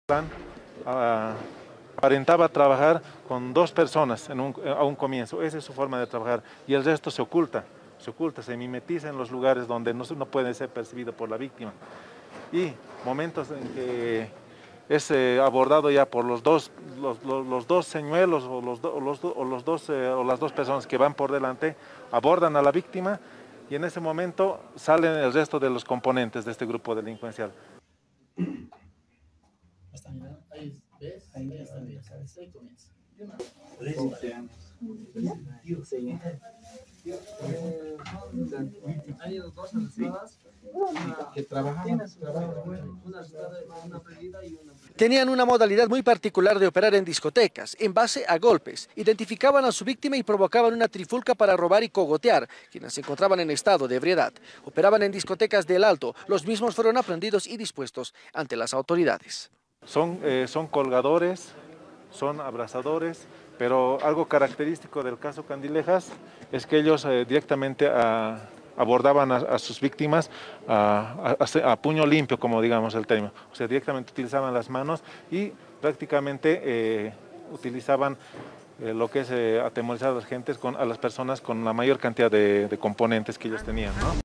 Aparentaba trabajar con 2 personas a un comienzo. Esa es su forma de trabajar, y el resto se oculta, se mimetiza en los lugares donde no puede ser percibido por la víctima. Y momentos en que es abordado ya por los dos señuelos o las 2 personas que van por delante, abordan a la víctima, y en ese momento salen el resto de los componentes de este grupo delincuencial. Hasta mira, ahí ves, ahí está bien, ahí comienza. 12 años. Sí. Hay dos arrestadas, Que trabajaban. una arrestada, una aprendida y una... Tenían una modalidad muy particular de operar en discotecas, en base a golpes. Identificaban a su víctima y provocaban una trifulca para robar y cogotear, quienes se encontraban en estado de ebriedad. Operaban en discotecas del Alto. Los mismos fueron aprendidos y dispuestos ante las autoridades. Son colgadores, son abrazadores, pero algo característico del caso Candilejas es que ellos directamente abordaban a sus víctimas a puño limpio, como digamos el término. O sea, directamente utilizaban las manos y prácticamente utilizaban lo que es atemorizar a las gentes, a las personas con la mayor cantidad de componentes que ellos tenían, ¿no?